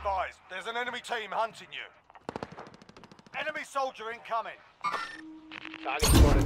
advised, there's an enemy team hunting you. Enemy soldier incoming. Target spotted.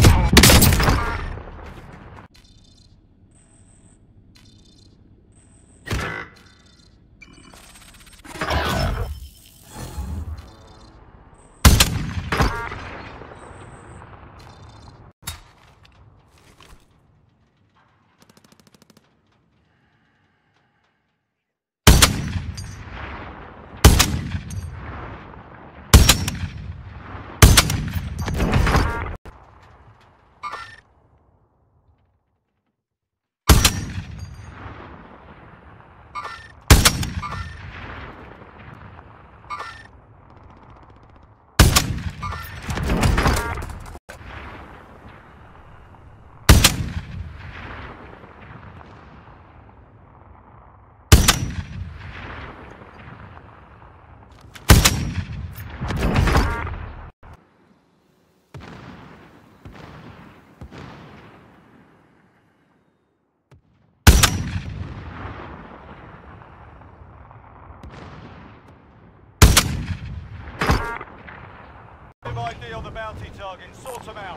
ID on the bounty target, sort them out.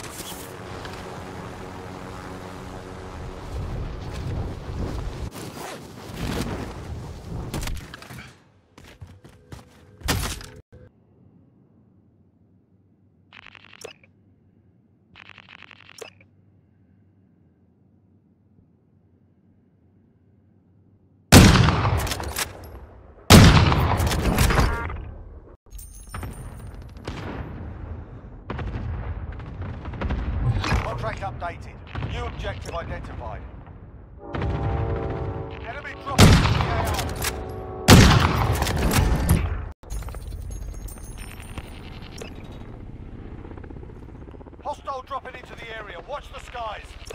Contract updated. New objective identified. Enemy dropping into the AO. Hostile dropping into the area. Watch the skies.